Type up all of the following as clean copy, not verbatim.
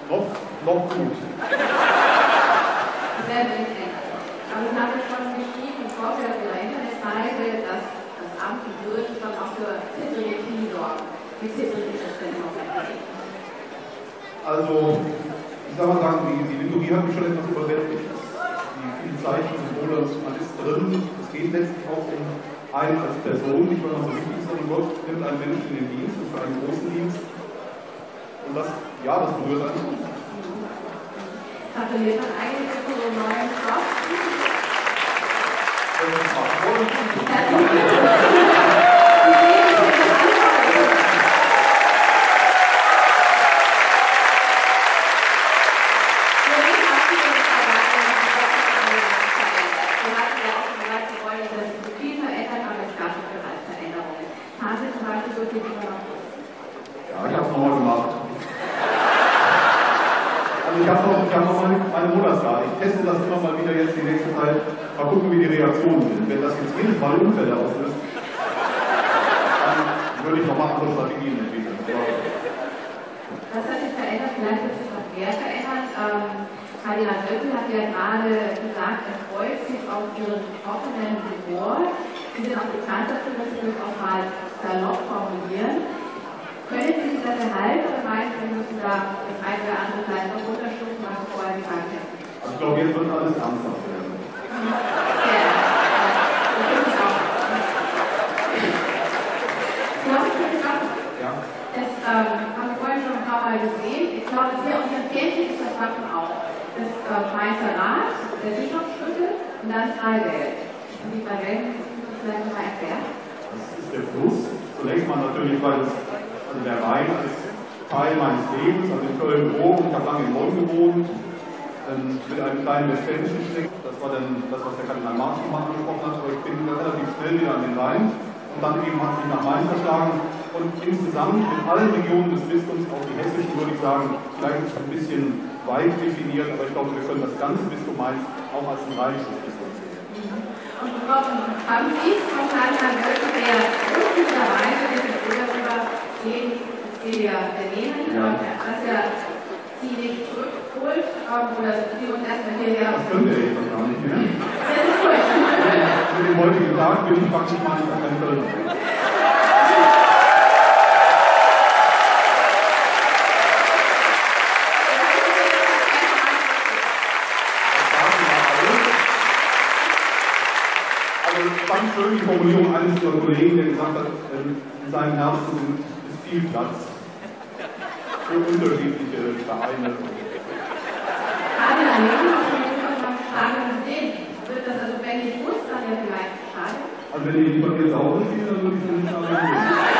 Noch gut. Sehr wenig. Aber ich habe schon geschrieben im Vorfeld auf Ihrer Internetseite, dass das Amt die Würde schon auch für zittrige Knie sorgen. Wie zittrig ist das denn noch? Also, ich sag mal sagen, die Liturgie hat mich schon etwas überwältigt. Die vielen Zeichen, Symbole, man ist drin. Es geht letztlich auch um einen als Person, nicht weil man so wichtig ist, sondern Gott nimmt einen Menschen in den Dienst und für einen großen Dienst. Und das, ja, das berührt einen schon. Gratuliert man eigentlich zu so neuen Job? Ich teste das immer mal wieder jetzt die nächste Zeit. Mal gucken, wie die Reaktionen sind. Wenn das jetzt jedes Mal Unfälle auslöst, dann würde ich nochmal andere Strategien entwickeln. Was hat sich verändert? Vielleicht wird sich noch mehr verändern. Kardinal Wölkel hat ja gerade gesagt, er freut sich auf Ihren offenen Humor. Sie sind auch bekannt dafür, dass Sie das auch mal salopp formulieren. Können Sie sich das erhalten oder meinen Sie, müssen da das eine oder andere vielleicht noch runterstufen, was Sie vorher gesagt haben? Also ich glaube, jetzt wird alles ernsthaft werden. Ja, das finde ich auch. Du hast es gesagt, ja. Das haben wir vorhin schon ein paar Mal gesehen. Ich glaube, sehr unterschiedlich ist das Wappen auch. Das Mainzer Rad, der Bischofsschlüssel und dann Freiwelt. Und die Freiwelt, vielleicht noch mal erklären? Das ist der Fluss. Zunächst mal natürlich, weil es, also der Rhein als Teil meines Lebens, also in Köln geboren, ich habe lange in Bonn gewohnt, mit einem kleinen westfälischen Schlick. Das war dann das, was der Kardinal Martin mal angesprochen hat, aber ich bin relativ schnell wieder an den Rhein. Und dann eben hat sich nach Mainz verschlagen. Und insgesamt in allen Regionen des Bistums, auch die hessischen, würde ich sagen, vielleicht ist es ein bisschen weit definiert, aber ich glaube, wir können das ganze Bistum Mainz auch als ein rheinisches Bistum sehen. Und haben Sie von Kardinal Wölkel, der unnötigerweise mit dem Bürger gegen der Nehmen, dass er Sie nicht zurückholt oder Sie uns erstmal hierher. Das könnte er jetzt gar nicht mehr. Das ist gut. Mit dem heutigen Tag bin ich praktisch mal nicht an Köln. Ganz schön die Formulierung eines unserer Kollegen, der gesagt hat, in seinem Herzen ist viel Platz für unterschiedliche Vereine. Wird das also, wenn ich muss, dann ja vielleicht schade? Also wenn ich lieber jetzt Hause spiele, dann würde ich es nicht arbeiten.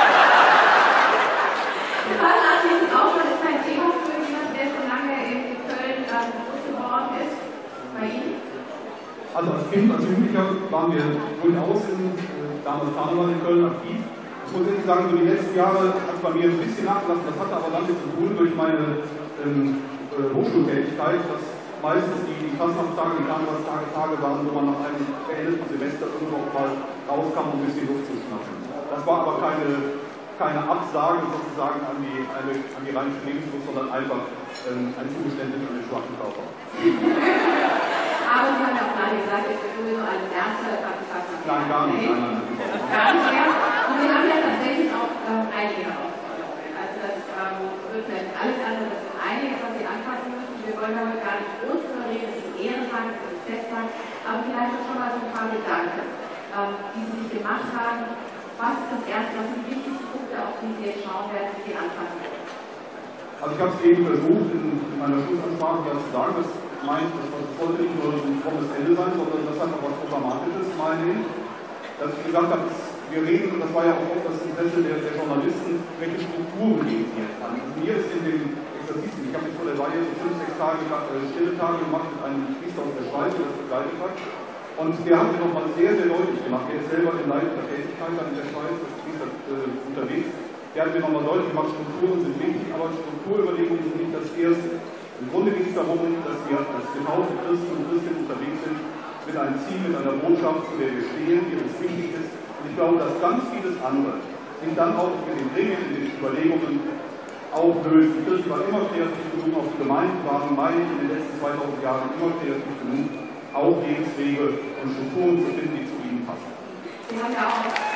Fahrradfahren ist auch schon kein Thema für jemanden, der schon lange in Köln groß geworden ist. Bei Ihnen? Also als Kind, als Jugendlicher waren wir durchaus damals Karneval in Köln aktiv. Ich muss ehrlich sagen, so die letzten Jahre hat es bei mir ein bisschen nachgelassen. Das hatte aber damit zu tun durch meine Hochschultätigkeit, dass meistens die Fastnachtstage, die Karnevalstage waren, wo man nach einem beendeten Semester irgendwo auch mal rauskam, um ein bisschen Luft zu schnappen. Das war aber keine Absage sozusagen an die rheinische Lebenslust, sondern einfach ein Zugeständnis an den schwachen Körper. Aber Sie haben ja auch gerade gesagt, ich bin sowieso eine Ärzte, Nein, gar nicht. Nein. Gar nicht mehr. Und Sie haben ja tatsächlich auch einige Herausforderungen. Also das wird vielleicht alles andere, das ist einiges, was Sie anpassen müssen. Wir wollen damit gar nicht groß drüber reden, es ist ein Ehrentag, es ist ein Festtag, aber vielleicht auch schon mal so ein paar Gedanken, die Sie sich gemacht haben. Was ist das Erste, was sind die wichtigsten Punkte, auf die Sie jetzt schauen werden, die Sie anpassen wollen? Also ich habe es eben versucht, in meiner Schlussansprache ja zu sagen, das sollte nicht nur ein frommes Ende sein, sondern das hat auch was Programmatisches, meine ich. Dass ich gesagt habe, wir reden, und das war ja auch oft das Interesse der Journalisten, welche Strukturen gehen Sie jetzt an. Also mir ist in den Exerzitien, ich habe jetzt vor der Weihe so 5, 6 Tage stille Tage gemacht mit einem Priester aus der Schweiz, der das begleitet hat. Und der hat mir nochmal sehr, sehr deutlich gemacht, der ist selber in leitender Tätigkeit in der Schweiz, das Priester unterwegs. Der hat mir nochmal deutlich gemacht, Strukturen sind wichtig, aber Strukturüberlegungen sind nicht das Erste. Im Grunde geht es darum, dass wir als getaufte Christen und Christinnen unterwegs sind, mit einem Ziel, mit einer Botschaft, zu der wir stehen, die uns wichtig ist. Und ich glaube, dass ganz vieles andere sind dann auch in den Ringen, in den Überlegungen auch löst. Die Kirche war immer kreativ genug, auch die Gemeinden waren, meine ich, in den letzten 2000 Jahren immer kreativ genug, auch Lebenswege und Strukturen zu finden, die zu ihnen passen. Sie haben ja auch